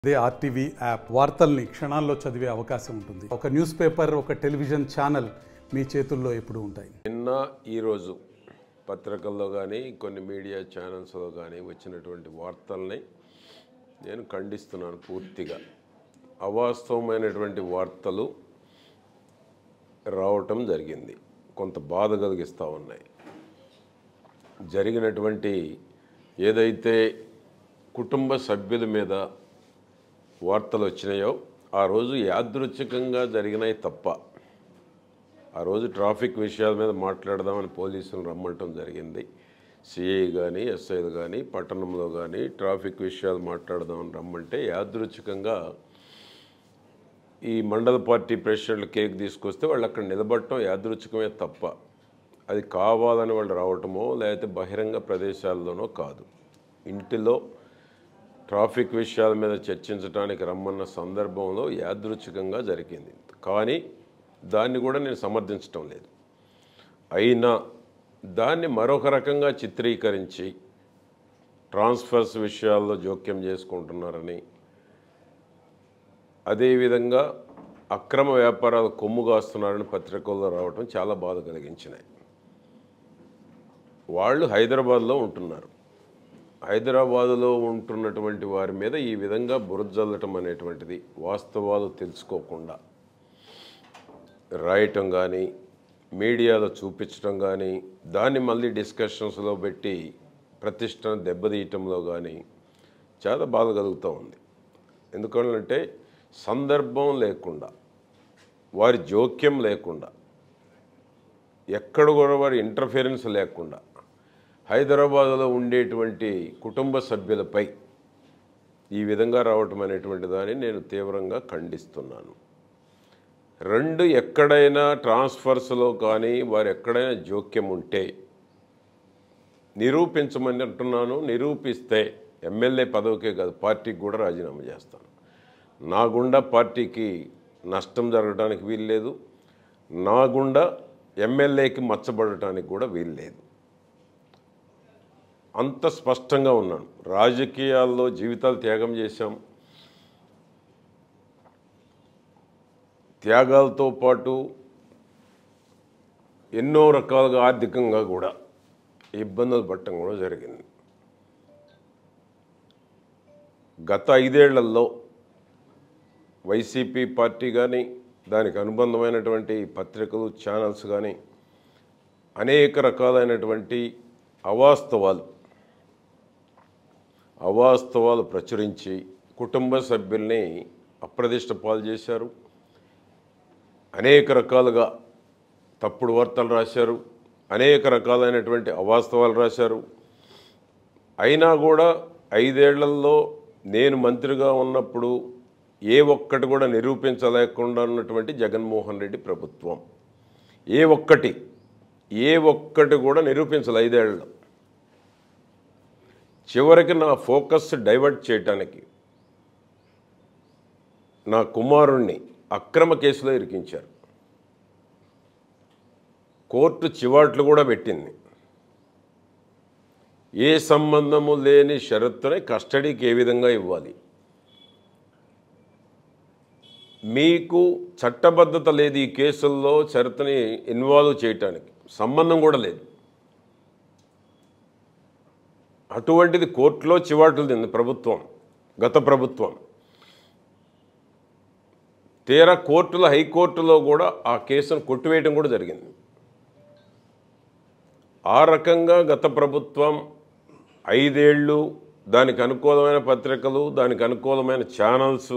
అదే RTV app వార్తల్ని క్షణాల్లో చదివే అవకాశం ఉంటుంది. ఒక న్యూస్ పేపర్, ఒక టెలివిజన్ ఛానల్ మీ చేతుల్లో ఎప్పుడూ ఉంటాయి. నిన్న ఈరోజు పత్రికల్లో కానీ కొన్ని మీడియా ఛానల్స్లో కానీ వచ్చినటువంటి వార్తల్ని నేను ఖండిస్తున్నాను పూర్తిగా. అవాస్తవమైనటువంటి వార్తలు రావటం జరిగింది, కొంత బాధ కలిగిస్తూ ఉన్నాయి. జరిగినటువంటి ఏదైతే కుటుంబ సభ్యుల మీద వార్తలు వచ్చినాయో ఆ రోజు యాదృచ్ఛికంగా జరిగినాయి తప్ప, ఆ రోజు ట్రాఫిక్ విషయాల మీద మాట్లాడదామని పోలీసులు రమ్మటం జరిగింది. సిఐ కానీ ఎస్ఐలు కానీ పట్టణంలో కానీ ట్రాఫిక్ విషయాలు మాట్లాడదామని రమ్మంటే యాదృచ్ఛికంగా ఈ మండల పార్టీ ప్రెసిడెంట్లు కేక్ తీసుకొస్తే వాళ్ళు అక్కడ నిలబడటం యాదృచ్ఛికమే తప్ప అది కావాలని వాళ్ళు రావటమో లేకపోతే బహిరంగ ప్రదేశాల్లోనో కాదు. ఇంటిలో ట్రాఫిక్ విషయాల మీద చర్చించడానికి రమ్మన్న సందర్భంలో యాదృచ్ఛికంగా జరిగింది. కానీ దాన్ని కూడా నేను సమర్థించటం లేదు. అయినా దాన్ని మరొక రకంగా చిత్రీకరించి ట్రాన్స్ఫర్స్ విషయాల్లో జోక్యం చేసుకుంటున్నారని, అదేవిధంగా అక్రమ వ్యాపారాలు కొమ్ముగాస్తున్నారని పత్రికల్లో రావటం చాలా బాధ కలిగించినాయి. వాళ్ళు హైదరాబాద్లో ఉంటున్నారు. హైదరాబాదులో ఉంటున్నటువంటి వారి మీద ఈ విధంగా బురజల్లటం అనేటువంటిది వాస్తవాలు తెలుసుకోకుండా రాయటం కానీ మీడియాలో చూపించడం కానీ దాన్ని మళ్ళీ డిస్కషన్స్లో పెట్టి ప్రతిష్టను దెబ్బతీయటంలో కానీ చాలా బాధ కలుగుతూ ఉంది. ఎందుకంటే సందర్భం లేకుండా, వారి జోక్యం లేకుండా, ఎక్కడ కూడా వారి ఇంటర్ఫిరెన్స్ లేకుండా హైదరాబాదులో ఉండేటువంటి కుటుంబ సభ్యులపై ఈ విధంగా రావటం అనేటువంటి దాన్ని నేను తీవ్రంగా ఖండిస్తున్నాను. రెండు, ఎక్కడైనా ట్రాన్స్ఫర్స్లో కానీ వారు ఎక్కడైనా జోక్యం ఉంటే నిరూపించమని అంటున్నాను. నిరూపిస్తే ఎమ్మెల్యే పదవికే కాదు, పార్టీకి కూడా రాజీనామా చేస్తాను. నా గుండా పార్టీకి నష్టం జరగడానికి వీల్లేదు, నా గుండా ఎమ్మెల్యేకి మచ్చబడటానికి కూడా వీల్లేదు. అంత స్పష్టంగా ఉన్నాను. రాజకీయాల్లో జీవితాలు త్యాగం చేశాం. త్యాగాలతో పాటు ఎన్నో రకాలుగా ఆర్థికంగా కూడా ఇబ్బందులు పడటం కూడా జరిగింది. గత 5 ఏళ్లలో వైసీపీ పార్టీ కానీ దానికి అనుబంధమైనటువంటి పత్రికలు, ఛానల్స్ కానీ అనేక రకాలైనటువంటి అవాస్తవాలు ప్రచురించి కుటుంబ సభ్యుల్ని అప్రదిష్ట పాలు చేశారు. అనేక రకాలుగా తప్పుడు వార్తలు రాశారు, అనేక రకాలైనటువంటి అవాస్తవాలు రాశారు. అయినా కూడా 5 ఏళ్లలో నేను మంత్రిగా ఉన్నప్పుడు ఏ ఒక్కటి కూడా నిరూపించలేకుండా ఉన్నటువంటి జగన్మోహన్ రెడ్డి ప్రభుత్వం ఏ ఒక్కటి కూడా నిరూపించాలి 5 ఏళ్లలో. చివరికి నా ఫోకస్ డైవర్ట్ చేయటానికి నా కుమారుణ్ణి అక్రమ కేసులో ఇరికించారు. కోర్టు చివాట్లు కూడా పెట్టింది. ఏ సంబంధము లేని షరతుని కస్టడీకి ఏ విధంగా ఇవ్వాలి, మీకు చట్టబద్ధత లేదు ఈ కేసుల్లో షరతుని ఇన్వాల్వ్ చేయటానికి, సంబంధం కూడా లేదు. అటువంటిది కోర్టులో చివాట్లు తింది ప్రభుత్వం, గత ప్రభుత్వం. తీరా కోర్టులో, హైకోర్టులో కూడా ఆ కేసును కొట్టివేయడం కూడా జరిగింది. ఆ రకంగా గత ప్రభుత్వం 5 ఏళ్ళు దానికి అనుకూలమైన పత్రికలు, దానికి అనుకూలమైన ఛానల్స్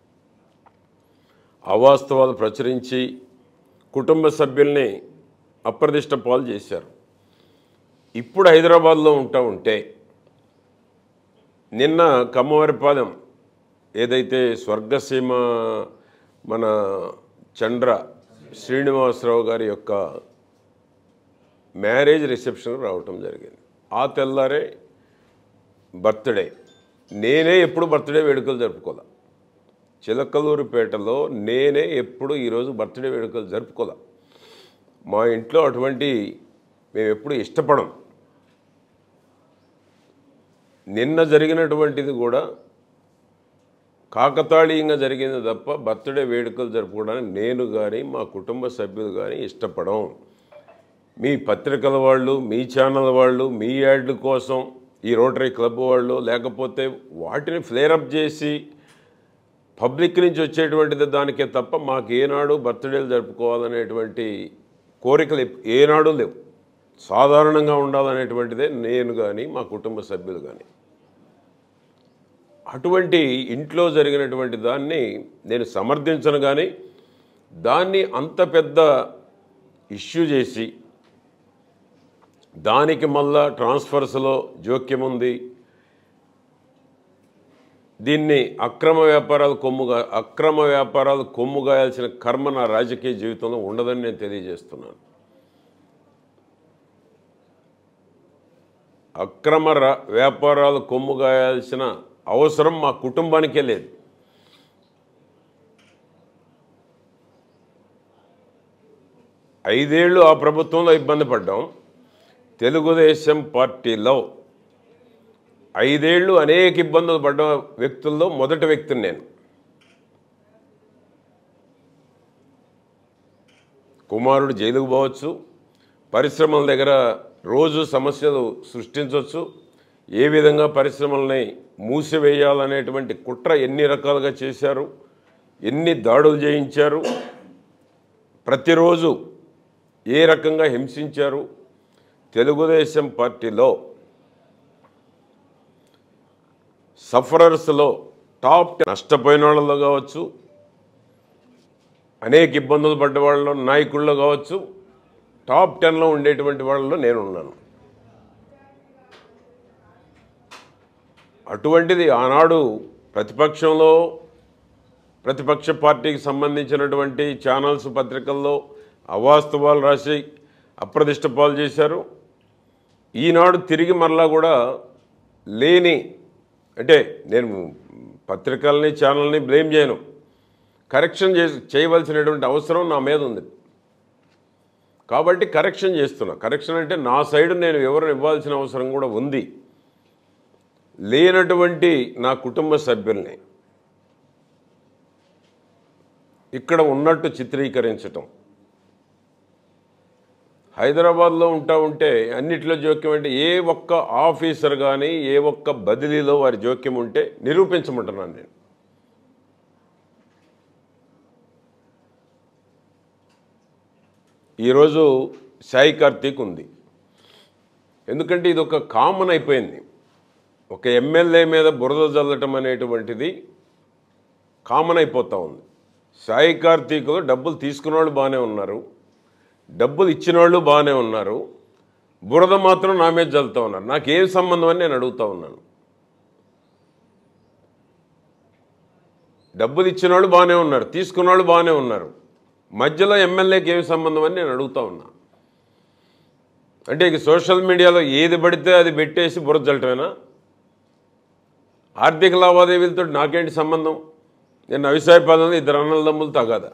అవాస్తవాలు ప్రచురించి కుటుంబ సభ్యుల్ని అప్రదిష్ట పాలు చేశారు. ఇప్పుడు హైదరాబాద్లో ఉంటే నిన్న కమ్మవారిపాలెం ఏదైతే స్వర్గసీమ మన చంద్ర శ్రీనివాసరావు గారి యొక్క మ్యారేజ్ రిసెప్షన్ రావటం జరిగింది. ఆ తెల్లారే బర్త్డే. నేనే ఎప్పుడు బర్త్డే వేడుకలు జరుపుకోలే. చిలకలూరుపేటలో నేనే ఎప్పుడు ఈరోజు బర్త్డే వేడుకలు జరుపుకోలే. మా ఇంట్లో అటువంటి మేము ఎప్పుడు ఇష్టపడం. నిన్న జరిగినటువంటిది కూడా కాకతాళీయంగా జరిగింది తప్ప బర్త్డే వేడుకలు జరుపుకోవడానికి నేను కానీ మా కుటుంబ సభ్యులు కానీ ఇష్టపడం. మీ పత్రికల వాళ్ళు, మీ ఛానల్ వాళ్ళు, మీ యాడ్ల కోసం ఈ రోటరీ క్లబ్ వాళ్ళు లేకపోతే వాటిని ఫ్లేరప్ చేసి పబ్లిక్ నుంచి వచ్చేటువంటిది దానికే తప్ప మాకు ఏనాడు బర్త్డేలు జరుపుకోవాలనేటువంటి కోరికలు ఏనాడు లేవు. సాధారణంగా ఉండాలనేటువంటిదే నేను కానీ మా కుటుంబ సభ్యులు కానీ. అటువంటి ఇంట్లో జరిగినటువంటి దాన్ని నేను సమర్థించను, కానీ దాన్ని అంత పెద్ద ఇష్యూ చేసి దానికి మళ్ళా ట్రాన్స్ఫర్స్లో జోక్యం ఉంది, దీన్ని అక్రమ వ్యాపారాలు కొమ్ముగాయాల్సిన కర్మ నా రాజకీయ జీవితంలో ఉండదని నేను తెలియజేస్తున్నాను. అక్రమ వ్యాపారాలు కొమ్ముగాయాల్సిన అవసరం మా కుటుంబానికే లేదు. ఐదేళ్లు ఆ ప్రభుత్వంలో ఇబ్బంది పడ్డాం. తెలుగుదేశం పార్టీలో 5 ఏళ్ళు అనేక ఇబ్బందులు పడ్డ వ్యక్తుల్లో మొదటి వ్యక్తిని నేను. కుమారుడు జైలుకు పోవచ్చు, పరిశ్రమల దగ్గర రోజు సమస్యలు సృష్టించవచ్చు, ఏ విధంగా పరిశ్రమల్ని మూసివేయాలనేటువంటి కుట్ర ఎన్ని రకాలుగా చేశారు, ఎన్ని దాడులు చేయించారు, ప్రతిరోజు ఏ రకంగా హింసించారు. తెలుగుదేశం పార్టీలో సఫరర్స్లో టాప్ 10 నష్టపోయిన వాళ్ళలో కావచ్చు, అనేక ఇబ్బందులు పడ్డ వాళ్ళలో నాయకుల్లో కావచ్చు, టాప్ 10లో ఉండేటువంటి వాళ్ళలో నేనున్నాను. అటువంటిది ఆనాడు ప్రతిపక్షంలో ప్రతిపక్ష పార్టీకి సంబంధించినటువంటి ఛానల్స్ పత్రికల్లో అవాస్తవాలు రాసి అప్రదిష్ట పాలు చేశారు. ఈనాడు తిరిగి మరలా కూడా లేని, అంటే నేను పత్రికల్ని ఛానల్ని బ్లేమ్ చేయను, కరెక్షన్ చేయవలసినటువంటి అవసరం నా మీద ఉంది కాబట్టి కరెక్షన్ చేస్తున్నా. కరెక్షన్ అంటే నా సైడ్ నేను ఎవరు ఇవ్వాల్సిన అవసరం కూడా ఉంది. లేనటువంటి నా కుటుంబ సభ్యుల్ని ఇక్కడ ఉన్నట్టు చిత్రీకరించటం, హైదరాబాద్లో ఉంటే అన్నిట్లో జోక్యం అంటే ఏ ఒక్క ఆఫీసర్ కానీ ఏ ఒక్క బదిలీలో వారి జోక్యం ఉంటే నిరూపించమంటున్నాను నేను. ఈరోజు సాయి కార్తీక్ ఉంది, ఎందుకంటే ఇది ఒక కామన్ అయిపోయింది. ఒక ఎమ్మెల్యే మీద బురద జల్లటం అనేటువంటిది కామన్ అయిపోతూ ఉంది. సాయి కార్తీక్లో డబ్బులు తీసుకున్న వాళ్ళు బాగానే ఉన్నారు, డబ్బులు ఇచ్చిన వాళ్ళు బాగానే ఉన్నారు, బురద మాత్రం నా మీద జల్లుతూ ఉన్నారు. నాకేం సంబంధం అని నేను అడుగుతూ ఉన్నాను. డబ్బులు ఇచ్చిన వాళ్ళు బాగానే ఉన్నారు, తీసుకున్న వాళ్ళు బాగానే ఉన్నారు, మధ్యలో ఎమ్మెల్యేకి ఏమి సంబంధం అని నేను అడుగుతూ ఉన్నా. అంటే ఇక సోషల్ మీడియాలో ఏది పడితే అది పెట్టేసి బురద జల్లటమేనా? ఆర్థిక లావాదేవీలతో నాకేంటి సంబంధం? నేను అవిసాయపాదంలో 2 అన్నదమ్ములు తగాదా,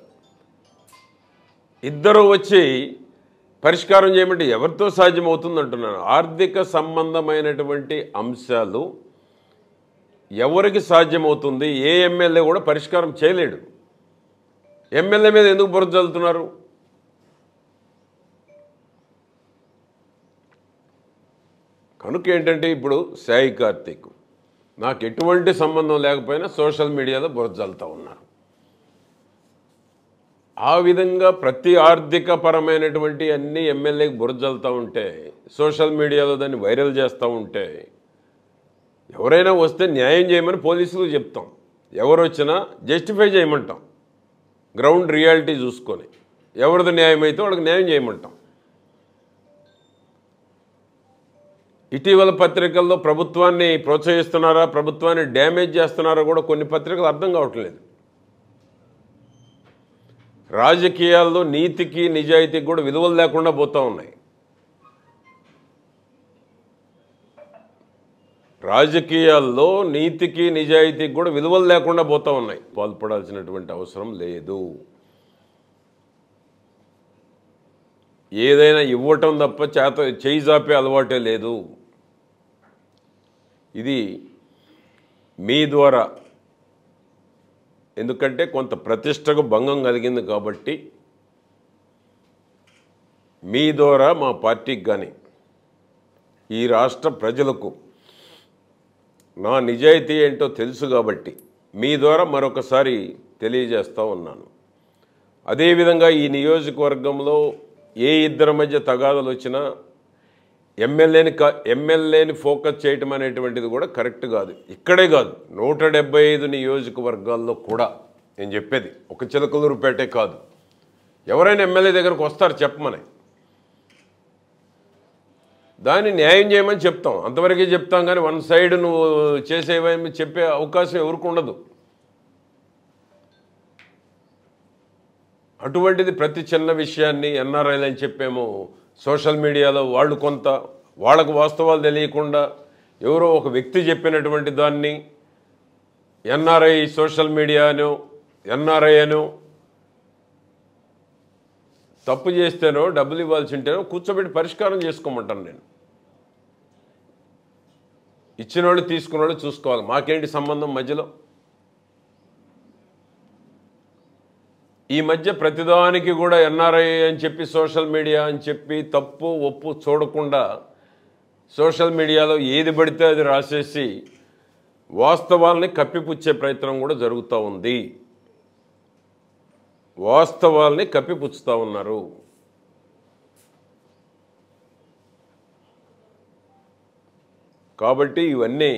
ఇద్దరు వచ్చి పరిష్కారం చేయమంటే ఎవరితో సాధ్యమవుతుంది అంటున్నాను. ఆర్థిక సంబంధమైనటువంటి అంశాలు ఎవరికి సాధ్యమవుతుంది? ఏ ఎమ్మెల్యే కూడా పరిష్కారం చేయలేడు. ఎమ్మెల్యే మీద ఎందుకు బురద జల్లుతున్నారు? కనుక ఏంటంటే ఇప్పుడు సాయి కార్తీక్ నాకు ఎటువంటి సంబంధం లేకపోయినా సోషల్ మీడియాలో బురద జల్లుతూ ఉన్నారు. ఆ విధంగా ప్రతి ఆర్థిక పరమైనటువంటి అన్ని ఎమ్మెల్యేకి బురద జల్లుతూ ఉంటే, సోషల్ మీడియాలో దాన్ని వైరల్ చేస్తూ ఉంటే, ఎవరైనా వస్తే న్యాయం చేయమని పోలీసులకు చెప్తాం, ఎవరు వచ్చినా జస్టిఫై చేయమంటాం, గ్రౌండ్ రియాలిటీ చూసుకొని ఎవరిది న్యాయం అయితే వాళ్ళకి న్యాయం చేయమంటాం. ఇటీవల పత్రికల్లో ప్రభుత్వాన్ని ప్రోత్సహిస్తున్నారా, ప్రభుత్వాన్ని డ్యామేజ్ చేస్తున్నారా కూడా కొన్ని పత్రికలు అర్థం కావట్లేదు. రాజకీయాల్లో నీతికి నిజాయితీకి కూడా విలువలు లేకుండా పోతూ ఉన్నాయి. రాజకీయాల్లో నీతికి నిజాయితీకి కూడా విలువలు లేకుండా పోతూ ఉన్నాయి. పాల్పడాల్సినటువంటి అవసరం లేదు. ఏదైనా ఇవ్వటం తప్ప చేయి జాపే అలవాటే లేదు. ఇది మీ ద్వారా ఎందుకంటే కొంత ప్రతిష్టకు భంగం కలిగింది కాబట్టి మీ ద్వారా మా పార్టీకి కానీ ఈ రాష్ట్ర ప్రజలకు నా నిజాయితీ ఏంటో తెలుసు కాబట్టి మీ ద్వారా మరొకసారి తెలియజేస్తూ ఉన్నాను. అదేవిధంగా ఈ నియోజకవర్గంలో ఏ ఇద్దరి మధ్య తగాదాలు వచ్చినా ఎమ్మెల్యేని ఫోకస్ చేయటం అనేటువంటిది కూడా కరెక్ట్ కాదు. ఇక్కడే కాదు, 175 నియోజకవర్గాల్లో కూడా నేను చెప్పేది ఒక చిలకలూరుపేటే కాదు. ఎవరైనా ఎమ్మెల్యే దగ్గరకు వస్తారు చెప్పమని, దాన్ని న్యాయం చేయమని చెప్తాం, అంతవరకే చెప్తాం. కానీ వన్ సైడ్ నువ్వు చేసేవని చెప్పే అవకాశం ఎవరికి ఉండదు. అటువంటిది ప్రతి చిన్న విషయాన్ని ఎన్ఆర్ఐలు అని చెప్పేమో సోషల్ మీడియాలో వాళ్ళు కొంత వాళ్ళకు వాస్తవాలు తెలియకుండా ఎవరో ఒక వ్యక్తి చెప్పినటువంటి దాన్ని ఎన్ఆర్ఐ సోషల్ మీడియానో ఎన్ఆర్ఐ అనో తప్పు చేస్తేనో డబ్బులు ఇవ్వాల్సి ఉంటేనో కూర్చోబెట్టి పరిష్కారం చేసుకోమంటాను నేను. ఇచ్చిన వాళ్ళు తీసుకున్న వాళ్ళు చూసుకోవాలి, మాకేంటి సంబంధం మధ్యలో. ఈ మధ్య ప్రతిదానికి కూడా ఎన్ఆర్ఐ అని చెప్పి సోషల్ మీడియా అని చెప్పి తప్పు ఒప్పు చూడకుండా సోషల్ మీడియాలో ఏది పడితే అది రాసేసి వాస్తవాల్ని కప్పిపుచ్చే ప్రయత్నం కూడా జరుగుతూ ఉంది. వాస్తవాల్ని కప్పిపుచ్చుతూ ఉన్నారు. కాబట్టి ఇవన్నీ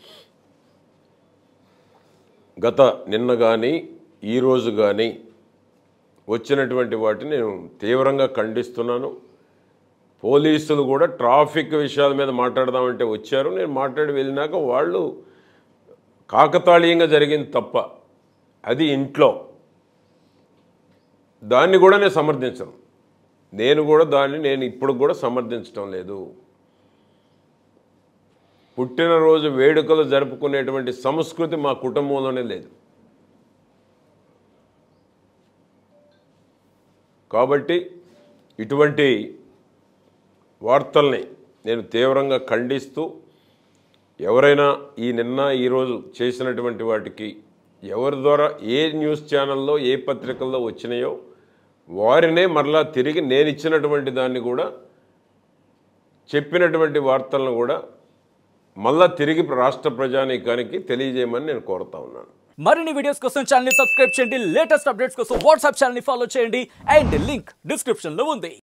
నిన్న కానీ ఈరోజు కానీ వచ్చినటువంటి వాటిని నేను తీవ్రంగా ఖండిస్తున్నాను. పోలీసులు కూడా ట్రాఫిక్ విషయాల మీద మాట్లాడదామంటే వచ్చారు. నేను మాట్లాడి వెళ్ళినాక వాళ్ళు కాకతాళీయంగా జరిగింది తప్ప అది ఇంట్లో, దాన్ని కూడా నేను సమర్థించను. నేను ఇప్పుడు కూడా సమర్థించడం లేదు. పుట్టినరోజు వేడుకలు జరుపుకునేటువంటి సంస్కృతి మా కుటుంబంలోనే లేదు. కాబట్టి ఇటువంటి వార్తల్ని నేను తీవ్రంగా ఖండిస్తూ, ఎవరైనా నిన్న ఈరోజు చేసినటువంటి వాటికి ఎవరి ద్వారా ఏ న్యూస్ ఛానల్లో ఏ పత్రికల్లో వచ్చినాయో వారినే మరలా తిరిగి నేను ఇచ్చినటువంటి దాన్ని కూడా చెప్పినటువంటి వార్తలను కూడా మళ్ళా తిరిగి రాష్ట్ర ప్రజానీకానికి తెలియజేయమని నేను కోరుతా ఉన్నాను. మరిన్ని వీడియోస్ కోసం ఛానల్ ని సబ్స్క్రైబ్ చేయండి, లేటెస్ట్ అప్డేట్స్ కోసం వాట్సాప్ ఛానల్ ని ఫాలో చేయండి అండ్ లింక్ డిస్క్రిప్షన్ లో ఉంది.